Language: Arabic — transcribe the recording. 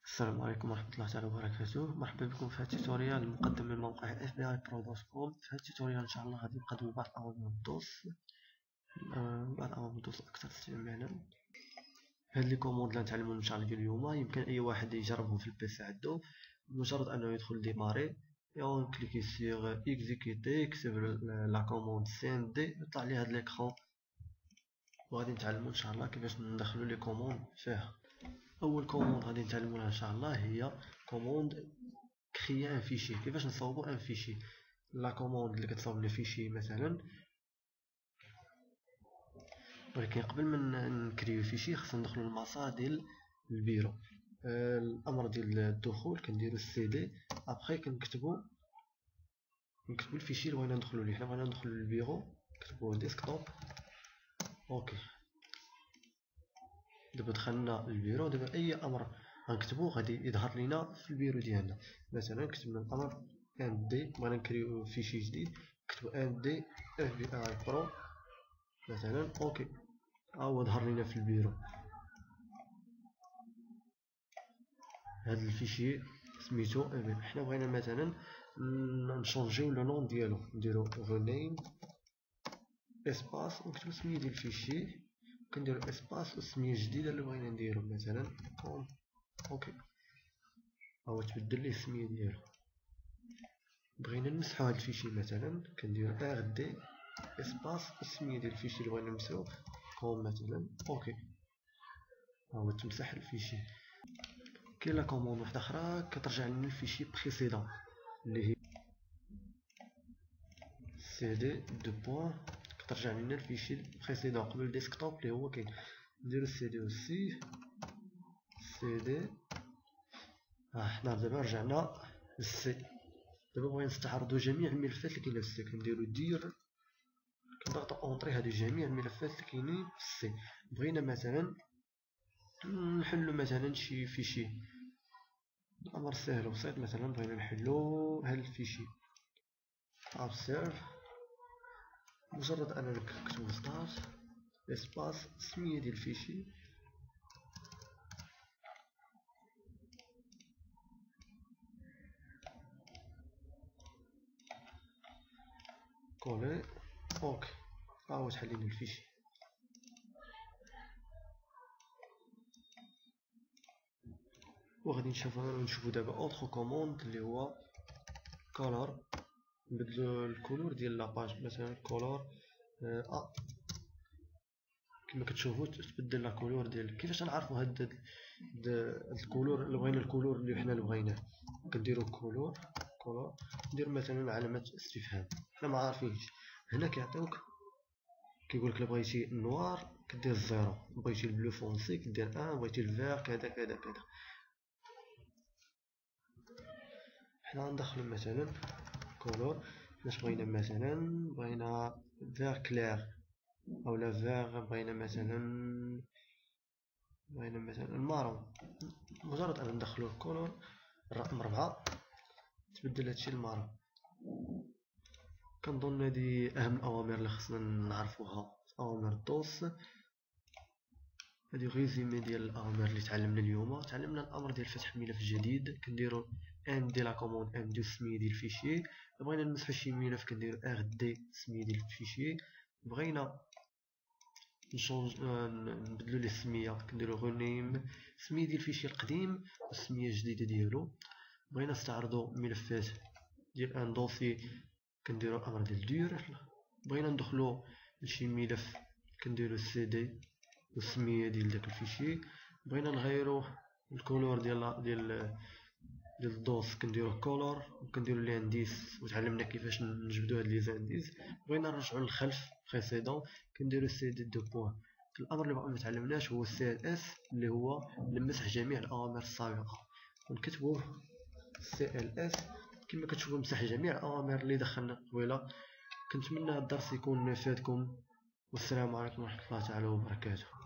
السلام عليكم ورحمة الله تعالى وبركاته. مرحبا بكم في هذا التوتوريال المقدم من موقع fbi-pro.com. في هذا التوتوريال ان شاء الله غادي نقدم بعض اوامر الدوس الاكثر استعمالا. هاد لي كوموند اللي نتعلمو ان شاء الله اليوم يمكن اي واحد يجربهم في البيسي عندو. بمجرد انه يدخل ديماري كليكي سيغ اكزيكوتي، يكتب لا كوموند cmd، يطلع لي هاد ليكرون وغادي نتعلمو ان شاء الله كيفاش ندخلو لي كوموند فيها. اول كوموند غادي نتعلموها ان شاء الله هي كوموند كريا ان فيشي، كيفاش نصاوبو ان فيشي. لا كوموند اللي كتصاوب لنا فيشي مثلا، ولكن قبل ما نكريو فيشي خصنا ندخلو للمسار ديال البيرو. الامر ديال الدخول كنديرو سي دي، ابخي كنكتبو الفيشي اللي بغينا ندخلو ليه. حنا بغينا ندخلو للبيرو نكتبو ديسكتوب. اوكي، دابا دخلنا للبيرو. دابا اي امر غنكتبو غادي يظهر لينا في البيرو ديالنا. مثلا كتبنا الامر ان دي، بغينا نكريو فيشي جديد، نكتبو ان دي اف بي اي برو مثلا. اوكي، هو ظهر لينا في البيرو. هذا الفيشي سميتو حنا بغينا مثلا نشونجيو لو نون ديالو، نديرو رينيم اسباس ونكتبو السميه ديال الفيشي، كنديرو اسباس والسميه الجديده اللي بغينا نديرو مثلا كوم. اوكي، هو تبدل ليه السميه ديالو. بغينا نمسحو هاد الفيشي مثلا كنديرو ار دي اسباس والسميه ديال الفيشي اللي بغينا نمسحو كوم مثلا. اوكي، هو تمسح الفيشي. كاين لا كوموند واحده اخرى كترجع لنا الفيشي بريسيدون اللي هي سي دي دو بوين، كترجع لنا الفيشي بريسيدون قبل الديسكتوب اللي هو كاين. نديرو سي دي اوسي سي دي. حنا دابا رجعنا للسي. دابا بغينا نستعرضو جميع الملفات اللي كاينه في السي، كنديرو دير، كنضغطو اونطري هادو جميع الملفات اللي كاينين في السي. بغينا مثلا نحلو مثلا شي فيشي، الامر سهل وبسيط. مثلا بغينا نحلو هاد الفيشي observe، مجرد انا نكتبو ستارت اسباس السميه ديال الفيشي كولي. اوكي، هو تحل لنا الفيشي. وغادي نشوفو دابا اوتر كوموند اللي هو كولور. نبدلو الكولور ديال لاباج، مثلا كولور كما كتشوفوا تبدل لا كولور ديال. كيفاش نعرفوا هاد الكولور اللي بغينا، الكولور اللي حنا اللي بغيناه؟ كنديروا كولور ندير مثلا علامه استفهام، حنا ما عارفينش. هنا كيعطيوك كيقول لك الا بغيتي نوار كدير زيرو، بغيتي البلو فونسي كدير 1، بغيتي الفير كذا كذا كذا. حنا غندخلو مثلا كولور باش بغينا، مثلا بغينا فير كلير اولا فيغ، بغينا مثلا المارون. مجرد ان ندخلو الكولور الرقم 4 تبدل هادشي المارون. كنظن هادي اهم الاوامر اللي خصنا نعرفوها في اوامر الدوس. هادي ريزومي ديال الاوامر اللي تعلمنا اليوم. تعلمنا الامر ديال فتح ملف جديد، كنديرو ام دي لا كوموند ام دي السميه ديال الفيشي. بغينا نمسحو شي ملف كنديرو ار دي السميه ديال الفيشي. بغينا نبدلو ليه السميه كنديرو رينيم السميه ديال الفيشي القديم والسميه الجديده ديالو. بغينا نستعرضو ملفات ديال ان دوسي كنديرو الامر ديال دير. بغينا ندخلو لشي ملف كنديرو سي دي والسميه ديال داك الفيشي. بغينا نغيرو الكولور ديال الدوس كنديرو كولور وكنديرو ليه انديس، وتعلمنا كيفاش نجبدو هاد لي زانديس. بغينا نرجعو للخلف بريسيدون كنديرو سي دي دو بوين. الامر اللي باقي متعلمناش هو سي ال اس اللي هو نمسح جميع الاوامر السابقه، ونكتبو سي ال اس كما كتشوفوا مسح جميع الاوامر اللي دخلنا قبيله. كنتمنى هاد الدرس يكون فاتكم، والسلام عليكم ورحمه الله تعالى وبركاته.